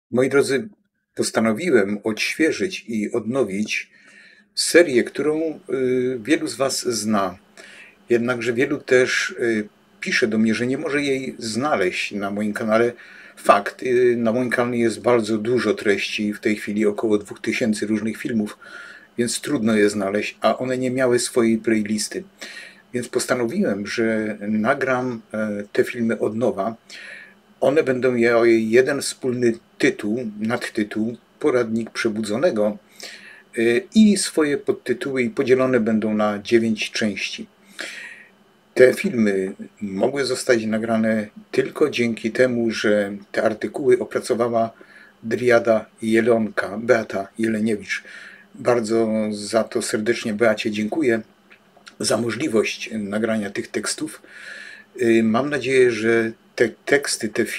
Moi drodzy, postanowiłem odświeżyć i odnowić serię, którą wielu z Was zna. Jednakże wielu też pisze do mnie, że nie może jej znaleźć na moim kanale. Fakt, na moim kanale jest bardzo dużo treści, w tej chwili około 2000 różnych filmów, więc trudno je znaleźć, a one nie miały swojej playlisty. Więc postanowiłem, że nagram te filmy od nowa. One będą miały jeden wspólny tytuł, nadtytuł, Poradnik Przebudzonego i swoje podtytuły i podzielone będą na 9 części. Te filmy mogły zostać nagrane tylko dzięki temu, że te artykuły opracowała Driada Jelonka, Beata Jeleniewicz. Bardzo za to serdecznie Beacie dziękuję, za możliwość nagrania tych tekstów. Mam nadzieję, że te teksty, te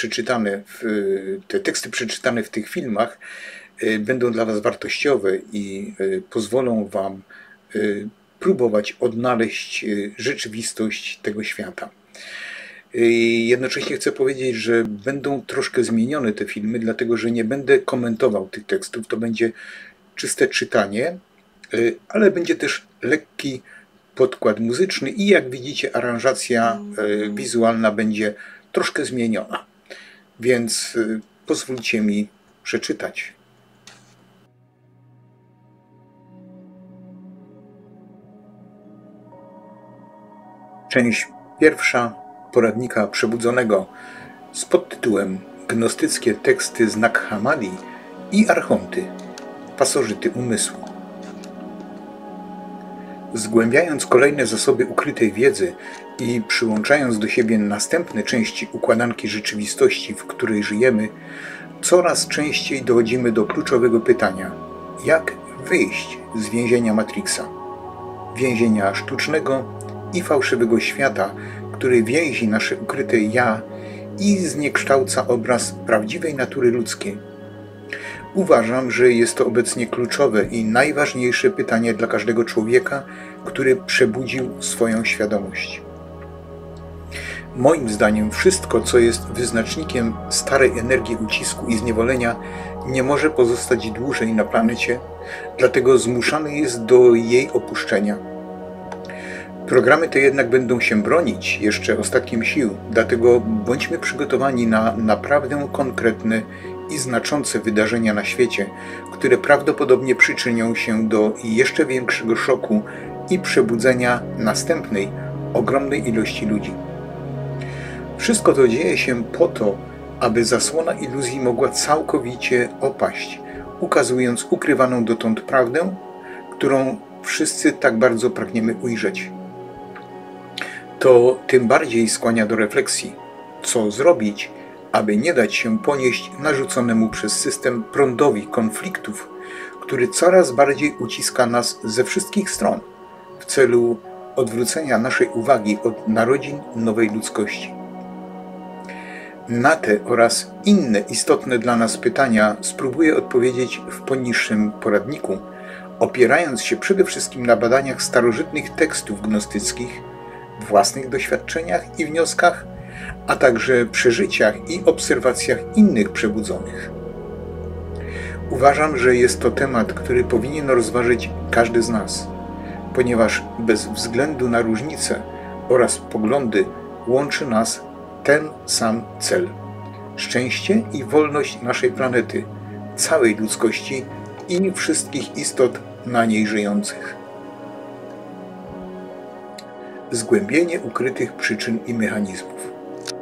teksty przeczytane w tych filmach będą dla Was wartościowe i pozwolą Wam próbować odnaleźć rzeczywistość tego świata. Jednocześnie chcę powiedzieć, że będą troszkę zmienione te filmy, dlatego że nie będę komentował tych tekstów, to będzie czyste czytanie, ale będzie też lekki podkład muzyczny i jak widzicie aranżacja wizualna będzie troszkę zmieniona. Więc pozwólcie mi przeczytać. Część pierwsza Poradnika Przebudzonego z podtytułem Gnostyckie teksty z Nag Hammadi i Archonty, pasożyty umysłu. Zgłębiając kolejne zasoby ukrytej wiedzy i przyłączając do siebie następne części układanki rzeczywistości, w której żyjemy, coraz częściej dochodzimy do kluczowego pytania: jak wyjść z więzienia Matrixa? Więzienia sztucznego i fałszywego świata, który więzi nasze ukryte ja i zniekształca obraz prawdziwej natury ludzkiej. Uważam, że jest to obecnie kluczowe i najważniejsze pytanie dla każdego człowieka, który przebudził swoją świadomość. Moim zdaniem wszystko, co jest wyznacznikiem starej energii ucisku i zniewolenia, nie może pozostać dłużej na planecie, dlatego zmuszany jest do jej opuszczenia. Programy te jednak będą się bronić jeszcze ostatkiem sił, dlatego bądźmy przygotowani na naprawdę konkretne i znaczące wydarzenia na świecie, które prawdopodobnie przyczynią się do jeszcze większego szoku i przebudzenia następnej, ogromnej ilości ludzi. Wszystko to dzieje się po to, aby zasłona iluzji mogła całkowicie opaść, ukazując ukrywaną dotąd prawdę, którą wszyscy tak bardzo pragniemy ujrzeć. To tym bardziej skłania do refleksji, co zrobić, aby nie dać się ponieść narzuconemu przez system prądowi konfliktów, który coraz bardziej uciska nas ze wszystkich stron w celu odwrócenia naszej uwagi od narodzin nowej ludzkości. Na te oraz inne istotne dla nas pytania spróbuję odpowiedzieć w poniższym poradniku, opierając się przede wszystkim na badaniach starożytnych tekstów gnostyckich, własnych doświadczeniach i wnioskach, a także przeżyciach i obserwacjach innych przebudzonych. Uważam, że jest to temat, który powinien rozważyć każdy z nas, ponieważ bez względu na różnice oraz poglądy łączy nas ten sam cel: szczęście i wolność naszej planety, całej ludzkości i wszystkich istot na niej żyjących. Zgłębienie ukrytych przyczyn i mechanizmów.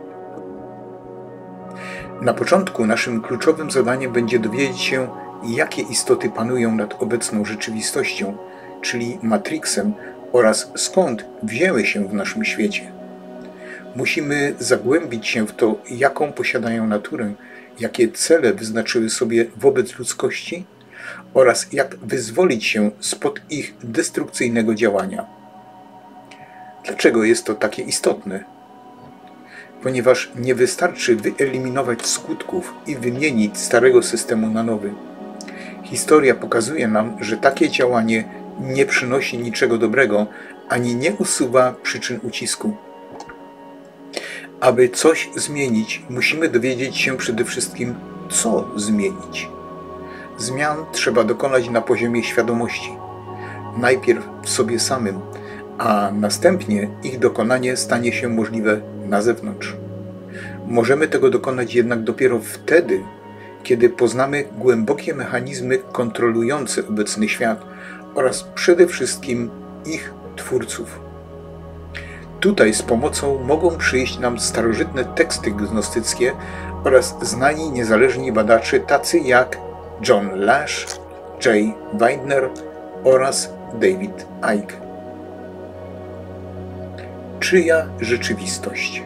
Na początku naszym kluczowym zadaniem będzie dowiedzieć się, jakie istoty panują nad obecną rzeczywistością, czyli Matrixem, oraz skąd wzięły się w naszym świecie. Musimy zagłębić się w to, jaką posiadają naturę, jakie cele wyznaczyły sobie wobec ludzkości oraz jak wyzwolić się spod ich destrukcyjnego działania. Dlaczego jest to takie istotne? Ponieważ nie wystarczy wyeliminować skutków i wymienić starego systemu na nowy. Historia pokazuje nam, że takie działanie nie przynosi niczego dobrego, ani nie usuwa przyczyn ucisku. Aby coś zmienić, musimy dowiedzieć się przede wszystkim, co zmienić? Zmian trzeba dokonać na poziomie świadomości. Najpierw w sobie samym, a następnie ich dokonanie stanie się możliwe na zewnątrz. Możemy tego dokonać jednak dopiero wtedy, kiedy poznamy głębokie mechanizmy kontrolujące obecny świat oraz przede wszystkim ich twórców. Tutaj z pomocą mogą przyjść nam starożytne teksty gnostyckie oraz znani niezależni badacze tacy jak John Lash, Jay Weidner oraz David Icke. Czyja rzeczywistość?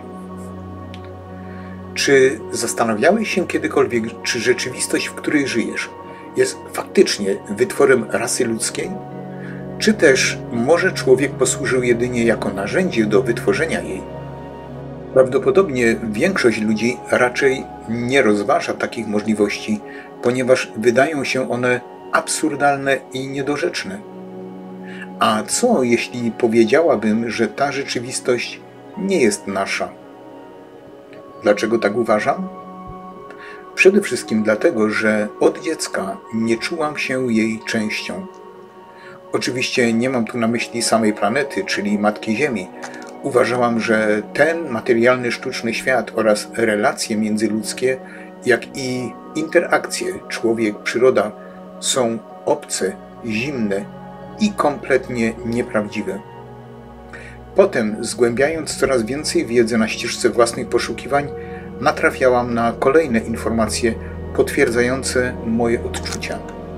Czy zastanawiałeś się kiedykolwiek, czy rzeczywistość, w której żyjesz, jest faktycznie wytworem rasy ludzkiej? Czy też może człowiek posłużył jedynie jako narzędzie do wytworzenia jej? Prawdopodobnie większość ludzi raczej nie rozważa takich możliwości, ponieważ wydają się one absurdalne i niedorzeczne. A co jeśli powiedziałabym, że ta rzeczywistość nie jest nasza? Dlaczego tak uważam? Przede wszystkim dlatego, że od dziecka nie czułam się jej częścią. Oczywiście nie mam tu na myśli samej planety, czyli Matki Ziemi. Uważałam, że ten materialny, sztuczny świat oraz relacje międzyludzkie, jak i interakcje człowiek-przyroda są obce, zimne i kompletnie nieprawdziwe. Potem, zgłębiając coraz więcej wiedzy na ścieżce własnych poszukiwań, natrafiałam na kolejne informacje potwierdzające moje odczucia.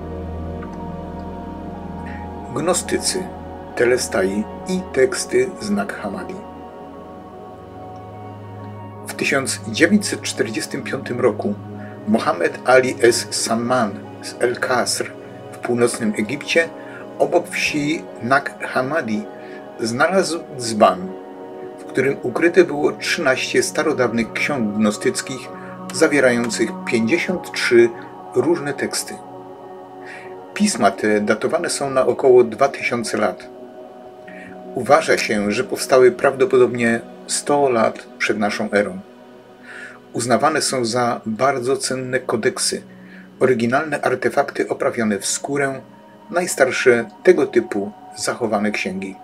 Gnostycy, Telestai i teksty z Nag Hammadi. W 1945 roku Mohammed Ali es-Samman z El-Kasr w północnym Egipcie obok wsi Nag Hammadi znalazł dzban, w którym ukryte było 13 starodawnych ksiąg gnostyckich zawierających 53 różne teksty. Pisma te datowane są na około 2000 lat. Uważa się, że powstały prawdopodobnie 100 lat przed naszą erą. Uznawane są za bardzo cenne kodeksy, oryginalne artefakty oprawione w skórę, najstarsze tego typu zachowane księgi.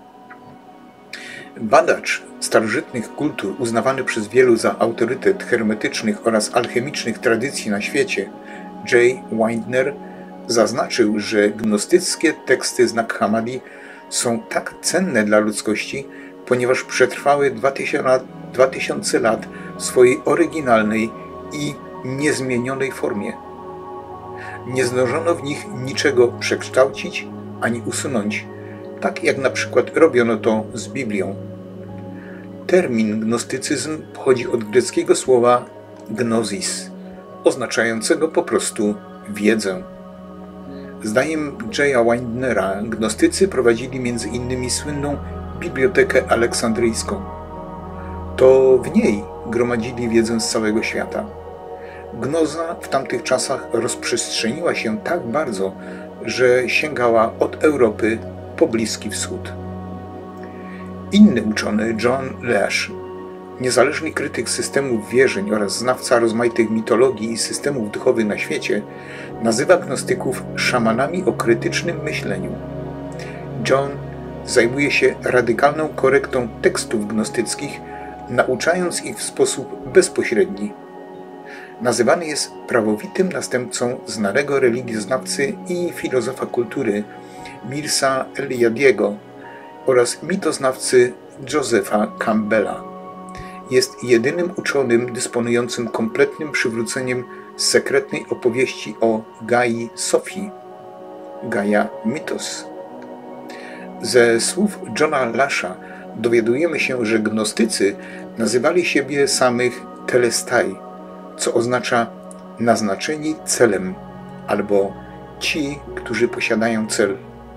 Badacz starożytnych kultur uznawany przez wielu za autorytet hermetycznych oraz alchemicznych tradycji na świecie, Jay Weidner, zaznaczył, że gnostyckie teksty z Nag Hammadi są tak cenne dla ludzkości, ponieważ przetrwały 2000 lat w swojej oryginalnej i niezmienionej formie. Nie zdążono w nich niczego przekształcić ani usunąć, tak jak na przykład robiono to z Biblią. Termin gnostycyzm pochodzi od greckiego słowa gnosis, oznaczającego po prostu wiedzę. Zdaniem Jaya Weidnera gnostycy prowadzili m.in. słynną Bibliotekę Aleksandryjską. To w niej gromadzili wiedzę z całego świata. Gnoza w tamtych czasach rozprzestrzeniła się tak bardzo, że sięgała od Europy po Bliski Wschód. Inny uczony, John Lash, niezależny krytyk systemów wierzeń oraz znawca rozmaitych mitologii i systemów duchowych na świecie, nazywa gnostyków szamanami o krytycznym myśleniu. John zajmuje się radykalną korektą tekstów gnostyckich, nauczając ich w sposób bezpośredni. Nazywany jest prawowitym następcą znanego religioznawcy i filozofa kultury Mirza Eliadiego oraz mitoznawcy Josepha Campbella. Jest jedynym uczonym dysponującym kompletnym przywróceniem sekretnej opowieści o Gai Sofii, Gaia Mythos. Ze słów Johna Lasha dowiadujemy się, że gnostycy nazywali siebie samych Telestai, co oznacza naznaczeni celem albo ci, którzy posiadają cel.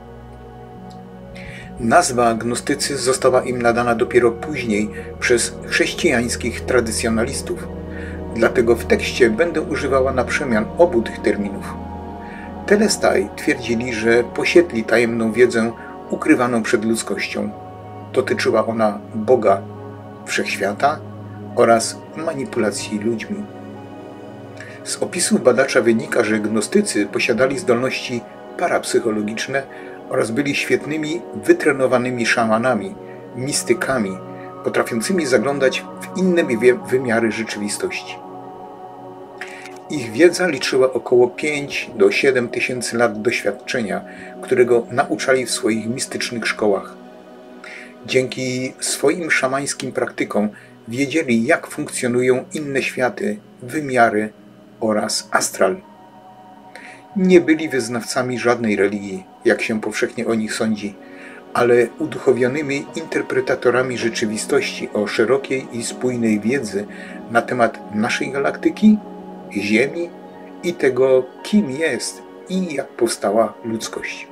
Nazwa gnostycy została im nadana dopiero później przez chrześcijańskich tradycjonalistów, dlatego w tekście będę używała na przemian obu tych terminów. Telestai twierdzili, że posiedli tajemną wiedzę ukrywaną przed ludzkością. Dotyczyła ona Boga, wszechświata oraz manipulacji ludźmi. Z opisów badacza wynika, że gnostycy posiadali zdolności parapsychologiczne oraz byli świetnymi, wytrenowanymi szamanami, mistykami, potrafiącymi zaglądać w inne wymiary rzeczywistości. Ich wiedza liczyła około 5 do 7 tysięcy lat doświadczenia, którego nauczali w swoich mistycznych szkołach. Dzięki swoim szamańskim praktykom wiedzieli, jak funkcjonują inne światy, wymiary oraz astral. Nie byli wyznawcami żadnej religii, jak się powszechnie o nich sądzi, ale uduchowionymi interpretatorami rzeczywistości o szerokiej i spójnej wiedzy na temat naszej galaktyki, Ziemi i tego, kim jest i jak powstała ludzkość.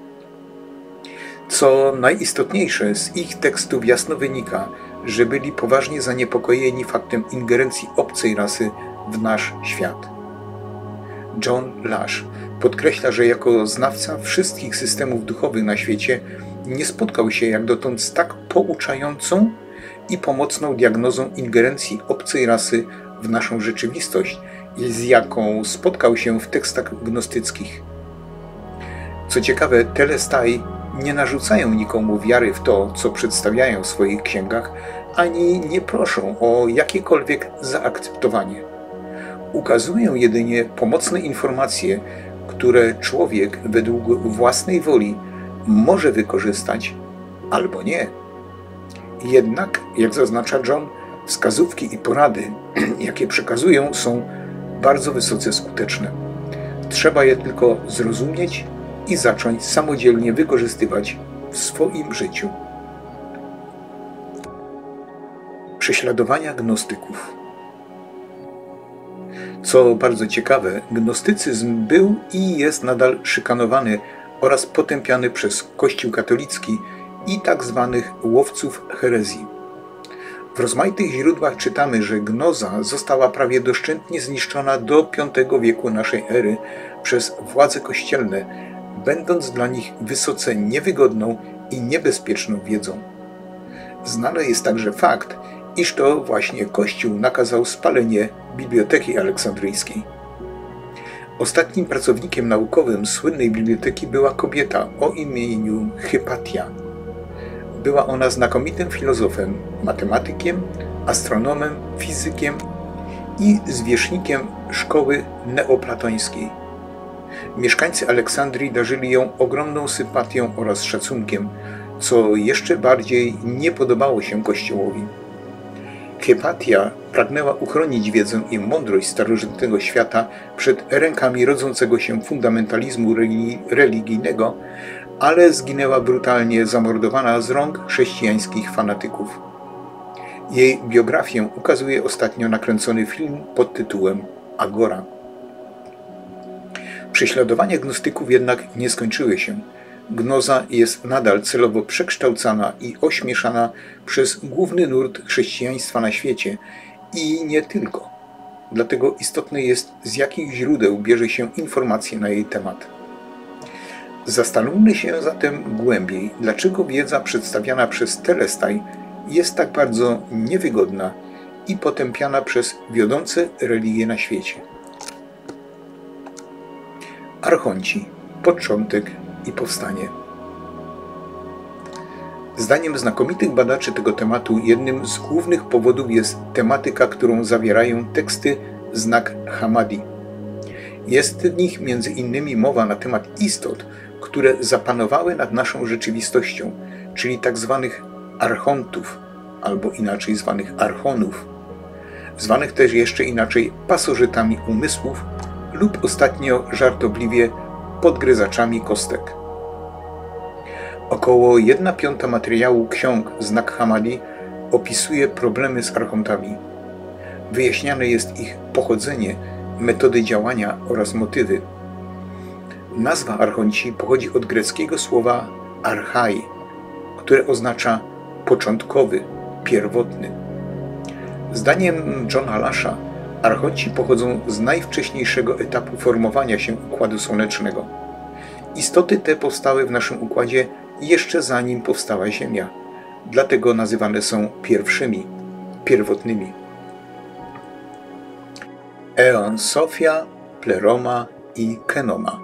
Co najistotniejsze, z ich tekstów jasno wynika, że byli poważnie zaniepokojeni faktem ingerencji obcej rasy w nasz świat. John Lash podkreśla, że jako znawca wszystkich systemów duchowych na świecie nie spotkał się jak dotąd z tak pouczającą i pomocną diagnozą ingerencji obcej rasy w naszą rzeczywistość, z jaką spotkał się w tekstach gnostyckich. Co ciekawe, telestai nie narzucają nikomu wiary w to, co przedstawiają w swoich księgach, ani nie proszą o jakiekolwiek zaakceptowanie. Ukazują jedynie pomocne informacje, które człowiek według własnej woli może wykorzystać albo nie. Jednak, jak zaznacza John, wskazówki i porady, jakie przekazują, są bardzo wysoce skuteczne. Trzeba je tylko zrozumieć i zacząć samodzielnie wykorzystywać w swoim życiu. Prześladowania gnostyków. Co bardzo ciekawe, gnostycyzm był i jest nadal szykanowany oraz potępiany przez Kościół katolicki i tak zwanych łowców herezji. W rozmaitych źródłach czytamy, że gnoza została prawie doszczętnie zniszczona do V wieku naszej ery przez władze kościelne, będąc dla nich wysoce niewygodną i niebezpieczną wiedzą. Znany jest także fakt, iż to właśnie Kościół nakazał spalenie Biblioteki Aleksandryjskiej. Ostatnim pracownikiem naukowym słynnej biblioteki była kobieta o imieniu Hypatia. Była ona znakomitym filozofem, matematykiem, astronomem, fizykiem i zwierzchnikiem szkoły neoplatońskiej. Mieszkańcy Aleksandrii darzyli ją ogromną sympatią oraz szacunkiem, co jeszcze bardziej nie podobało się Kościołowi. Hypatia pragnęła uchronić wiedzę i mądrość starożytnego świata przed rękami rodzącego się fundamentalizmu religijnego, ale zginęła brutalnie zamordowana z rąk chrześcijańskich fanatyków. Jej biografię ukazuje ostatnio nakręcony film pod tytułem Agora. Prześladowania gnostyków jednak nie skończyły się. Gnoza jest nadal celowo przekształcana i ośmieszana przez główny nurt chrześcijaństwa na świecie i nie tylko. Dlatego istotne jest, z jakich źródeł bierze się informacje na jej temat. Zastanówmy się zatem głębiej, dlaczego wiedza przedstawiana przez telestai jest tak bardzo niewygodna i potępiana przez wiodące religie na świecie. Archonci. Początek i powstanie. Zdaniem znakomitych badaczy tego tematu jednym z głównych powodów jest tematyka, którą zawierają teksty Znak Hammadi. Jest w nich między innymi mowa na temat istot, które zapanowały nad naszą rzeczywistością, czyli tzw. archontów, albo inaczej zwanych archonów, zwanych też jeszcze inaczej pasożytami umysłów lub ostatnio żartobliwie podgryzaczami kostek. Około 1/5 materiału ksiąg Znak Hammadi opisuje problemy z archontami. Wyjaśniane jest ich pochodzenie, metody działania oraz motywy. Nazwa archonci pochodzi od greckiego słowa archai, które oznacza początkowy, pierwotny. Zdaniem Johna Lasha archonci pochodzą z najwcześniejszego etapu formowania się Układu Słonecznego. Istoty te powstały w naszym układzie jeszcze zanim powstała Ziemia, dlatego nazywane są pierwszymi, pierwotnymi. Eon Sophia, Pleroma i Kenoma.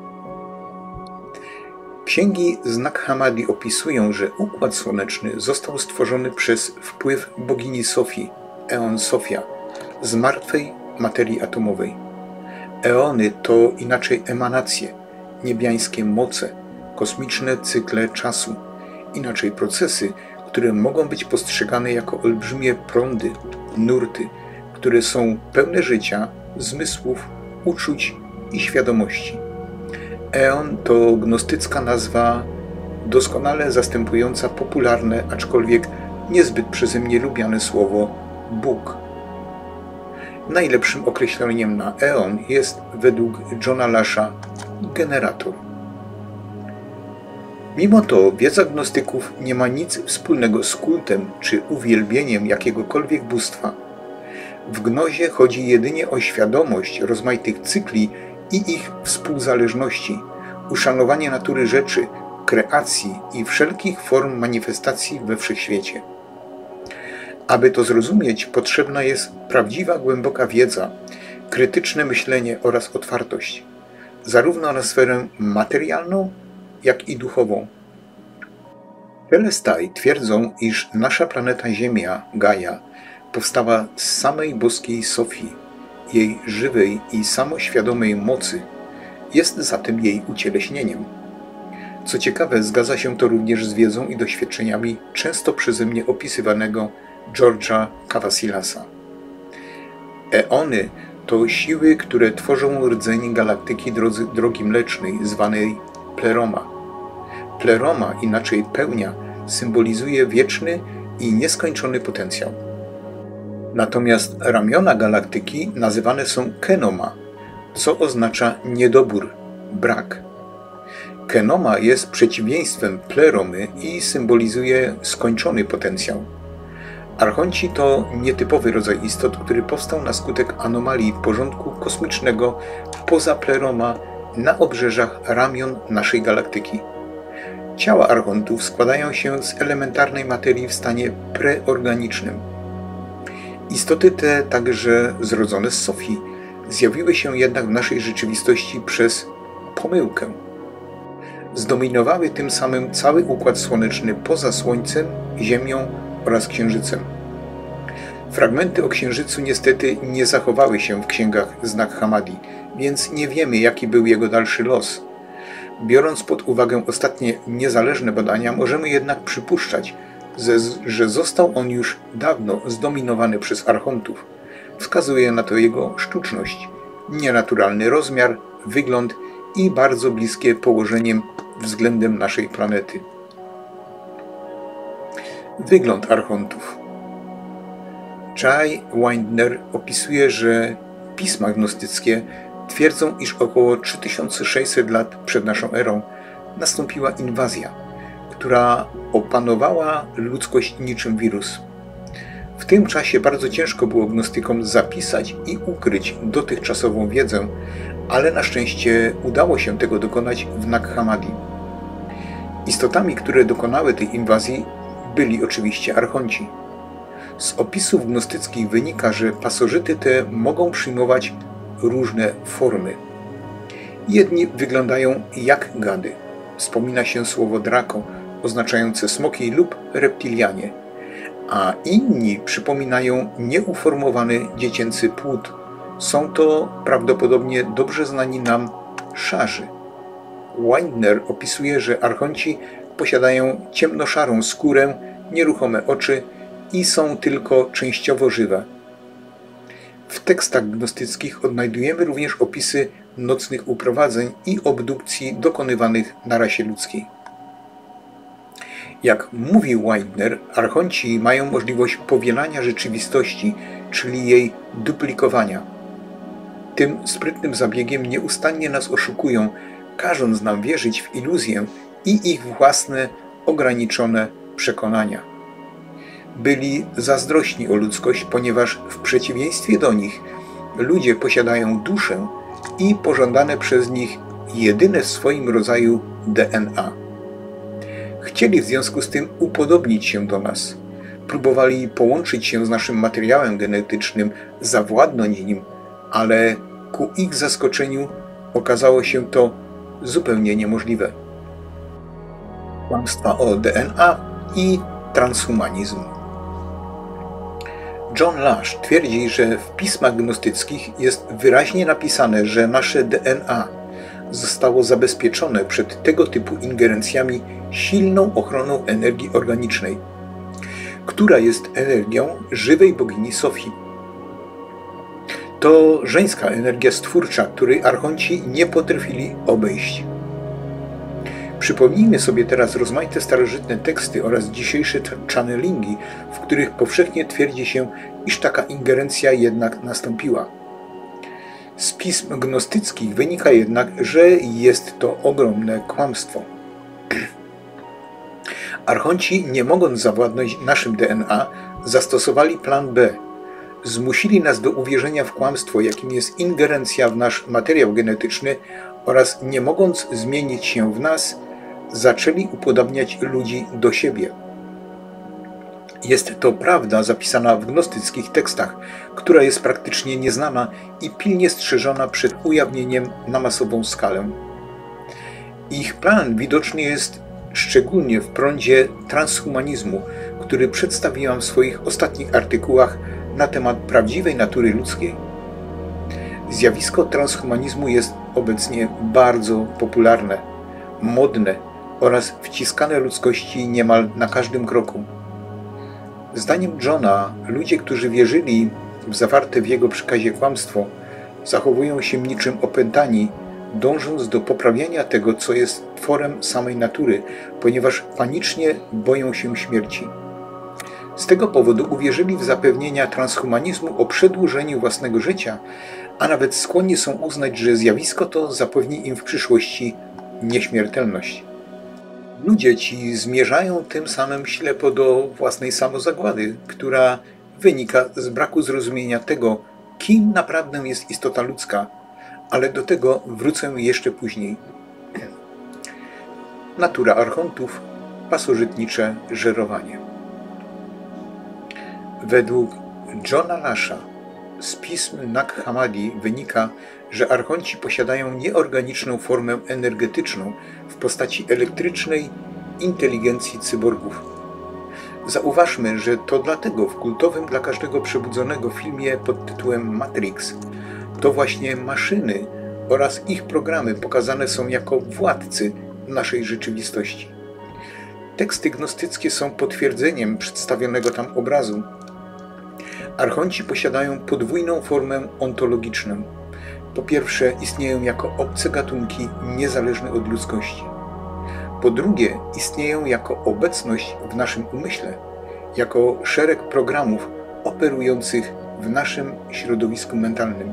Księgi z Nag Hammadi opisują, że Układ Słoneczny został stworzony przez wpływ bogini Sofii, Eon Sophia, z martwej materii atomowej. Eony to inaczej emanacje, niebiańskie moce, kosmiczne cykle czasu, inaczej procesy, które mogą być postrzegane jako olbrzymie prądy, nurty, które są pełne życia, zmysłów, uczuć i świadomości. Eon to gnostycka nazwa doskonale zastępująca popularne, aczkolwiek niezbyt przeze mnie lubiane słowo Bóg. Najlepszym określeniem na eon jest według Johna Lasha generator. Mimo to wiedza gnostyków nie ma nic wspólnego z kultem czy uwielbieniem jakiegokolwiek bóstwa. W gnozie chodzi jedynie o świadomość rozmaitych cykli i ich współzależności, uszanowanie natury rzeczy, kreacji i wszelkich form manifestacji we wszechświecie. Aby to zrozumieć, potrzebna jest prawdziwa, głęboka wiedza, krytyczne myślenie oraz otwartość, zarówno na sferę materialną, jak i duchową. Telestai twierdzą, iż nasza planeta Ziemia, Gaia, powstała z samej boskiej Sofii, jej żywej i samoświadomej mocy, jest zatem jej ucieleśnieniem. Co ciekawe, zgadza się to również z wiedzą i doświadczeniami często przeze mnie opisywanego George'a Cavasilasa. Eony to siły, które tworzą rdzeń galaktyki drogi mlecznej, zwanej Pleroma. Pleroma, inaczej pełnia, symbolizuje wieczny i nieskończony potencjał. Natomiast ramiona galaktyki nazywane są Kenoma, co oznacza niedobór, brak. Kenoma jest przeciwieństwem Pleromy i symbolizuje skończony potencjał. Archonci to nietypowy rodzaj istot, który powstał na skutek anomalii porządku kosmicznego poza Pleroma na obrzeżach ramion naszej galaktyki. Ciała archontów składają się z elementarnej materii w stanie preorganicznym. Istoty te, także zrodzone z Sofii, zjawiły się jednak w naszej rzeczywistości przez pomyłkę. Zdominowały tym samym cały Układ Słoneczny poza Słońcem, Ziemią oraz Księżycem. Fragmenty o Księżycu niestety nie zachowały się w księgach z Nag Hammadi, więc nie wiemy, jaki był jego dalszy los. Biorąc pod uwagę ostatnie niezależne badania, możemy jednak przypuszczać, że został on już dawno zdominowany przez archontów. Wskazuje na to jego sztuczność, nienaturalny rozmiar, wygląd i bardzo bliskie położeniem względem naszej planety. Wygląd archontów. Jay Windner opisuje, że pisma gnostyckie twierdzą, iż około 3600 lat przed naszą erą nastąpiła inwazja, która opanowała ludzkość niczym wirus. W tym czasie bardzo ciężko było gnostykom zapisać i ukryć dotychczasową wiedzę, ale na szczęście udało się tego dokonać w Nag Hammadi. Istotami, które dokonały tej inwazji, byli oczywiście archonci. Z opisów gnostyckich wynika, że pasożyty te mogą przyjmować różne formy. Jedni wyglądają jak gady. Wspomina się słowo drako, oznaczające smoki lub reptilianie, a inni przypominają nieuformowany dziecięcy płód. Są to prawdopodobnie dobrze znani nam szarzy. Windner opisuje, że archonci posiadają ciemnoszarą skórę, nieruchome oczy i są tylko częściowo żywe. W tekstach gnostyckich odnajdujemy również opisy nocnych uprowadzeń i obdukcji dokonywanych na rasie ludzkiej. Jak mówi Windner, archonci mają możliwość powielania rzeczywistości, czyli jej duplikowania. Tym sprytnym zabiegiem nieustannie nas oszukują, każąc nam wierzyć w iluzję i ich własne, ograniczone przekonania. Byli zazdrośni o ludzkość, ponieważ w przeciwieństwie do nich ludzie posiadają duszę i pożądane przez nich jedyne w swoim rodzaju DNA. Chcieli w związku z tym upodobnić się do nas. Próbowali połączyć się z naszym materiałem genetycznym, zawładnąć nim, ale ku ich zaskoczeniu okazało się to zupełnie niemożliwe. Kłamstwa o DNA i transhumanizm. John Lash twierdzi, że w pismach gnostyckich jest wyraźnie napisane, że nasze DNA zostało zabezpieczone przed tego typu ingerencjami silną ochroną energii organicznej, która jest energią żywej bogini Sofii. To żeńska energia stwórcza, której archonci nie potrafili obejść. Przypomnijmy sobie teraz rozmaite starożytne teksty oraz dzisiejsze channelingi, w których powszechnie twierdzi się, iż taka ingerencja jednak nastąpiła. Z pism gnostyckich wynika jednak, że jest to ogromne kłamstwo. Archonci, nie mogąc zawładnąć naszym DNA, zastosowali plan B. Zmusili nas do uwierzenia w kłamstwo, jakim jest ingerencja w nasz materiał genetyczny oraz nie mogąc zmienić się w nas, zaczęli upodabniać ludzi do siebie. Jest to prawda zapisana w gnostyckich tekstach, która jest praktycznie nieznana i pilnie strzeżona przed ujawnieniem na masową skalę. Ich plan widoczny jest szczególnie w prądzie transhumanizmu, który przedstawiłam w swoich ostatnich artykułach na temat prawdziwej natury ludzkiej. Zjawisko transhumanizmu jest obecnie bardzo popularne, modne oraz wciskane ludzkości niemal na każdym kroku. Zdaniem Johna, ludzie, którzy wierzyli w zawarte w jego przekazie kłamstwo, zachowują się niczym opętani, dążąc do poprawiania tego, co jest tworem samej natury, ponieważ panicznie boją się śmierci. Z tego powodu uwierzyli w zapewnienia transhumanizmu o przedłużeniu własnego życia, a nawet skłonni są uznać, że zjawisko to zapewni im w przyszłości nieśmiertelność. Ludzie ci zmierzają tym samym ślepo do własnej samozagłady, która wynika z braku zrozumienia tego, kim naprawdę jest istota ludzka, ale do tego wrócę jeszcze później. Natura archontów, pasożytnicze żerowanie. Według Johna Lasha z pism Nag Hammadi wynika, że archonci posiadają nieorganiczną formę energetyczną w postaci elektrycznej inteligencji cyborgów. Zauważmy, że to dlatego w kultowym dla każdego przebudzonego filmie pod tytułem Matrix to właśnie maszyny oraz ich programy pokazane są jako władcy naszej rzeczywistości. Teksty gnostyckie są potwierdzeniem przedstawionego tam obrazu. Archonci posiadają podwójną formę ontologiczną. Po pierwsze, istnieją jako obce gatunki niezależne od ludzkości. Po drugie, istnieją jako obecność w naszym umyśle, jako szereg programów operujących w naszym środowisku mentalnym.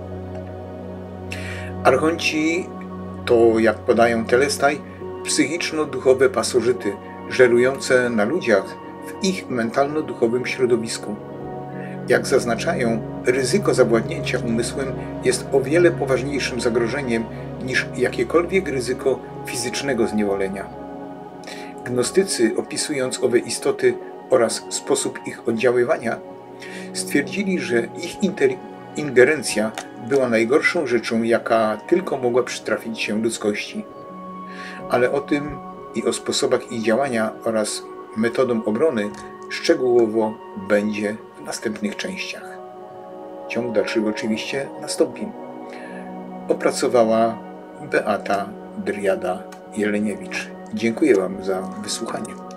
Archonci to, jak podają Telestaj, psychiczno-duchowe pasożyty, żerujące na ludziach w ich mentalno-duchowym środowisku. Jak zaznaczają, ryzyko zawładnięcia umysłem jest o wiele poważniejszym zagrożeniem niż jakiekolwiek ryzyko fizycznego zniewolenia. Gnostycy, opisując owe istoty oraz sposób ich oddziaływania, stwierdzili, że ich ingerencja była najgorszą rzeczą, jaka tylko mogła przytrafić się ludzkości. Ale o tym i o sposobach ich działania oraz metodą obrony szczegółowo będzie w następnych częściach. Ciąg dalszy oczywiście nastąpi. Opracowała Beata Driada-Jeleniewicz. Dziękuję Wam za wysłuchanie.